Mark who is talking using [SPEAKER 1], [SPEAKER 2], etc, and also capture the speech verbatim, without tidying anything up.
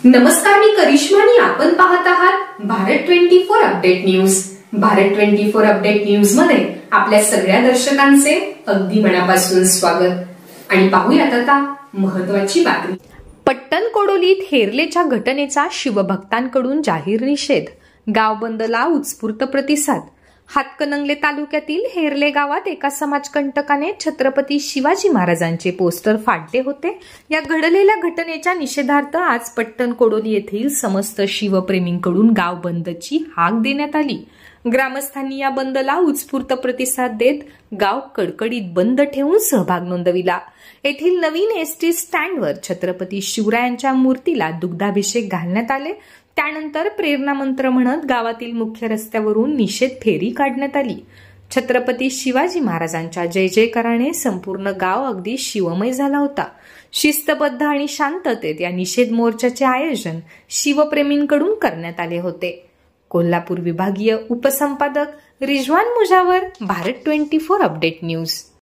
[SPEAKER 1] नमस्कार, मी करिश्मा आणि आपण पाहत आहात Bharat twenty four update news. Bharat twenty four update news मध्ये आपल्या सगळ्या दर्शकांचे अगदी मनापासून स्वागत। आणि पाहूयात आता महत्त्वाची बातमी।
[SPEAKER 2] पट्टण कोडोलीत हेरलेच्या घटनेचा शिवभक्तांकडून जाहीर निषेध, गाव बंदला उत्स्फूर्त प्रतिसाद। हातकणंगले तालुक्यातील हेरले गावात एका समाजकंटकाने छत्रपती शिवाजी महाराजांचे पोस्टर फाडले होते। या घडलेल्या घटनेच्या निषेधार्थ आज पट्टण कोडोली येथील समस्त शिवप्रेमींकडून गाव बंदची हाक देण्यात आली। ग्रामस्थांनी या बंदला उत्स्फूर्त प्रतिसाद देत गाव कडकडीत बंद ठेवून सहभाग नोंदविला। येथील नवीन एसटी स्टँडवर छत्रपती शिवरायांच्या मूर्तीला दुग्धाभिषेक घालण्यात आले। त्यानंतर प्रेरणा मंत्र म्हणत गावातील मुख्य रस्त्यावरून निषेध फेरी काढण्यात आली। छत्रपती शिवाजी महाराजांच्या जय जयकाराने संपूर्ण गाव अगदी शिवमय झाला होता। शिस्तबद्ध आणि शांततेत या निषेध मोर्चाचे आयोजन शिवप्रेमींकडून करण्यात आले होते। कोल्हापूर विभागीय उपसंपादक Rizwan Mujawar, Bharat twenty four update news.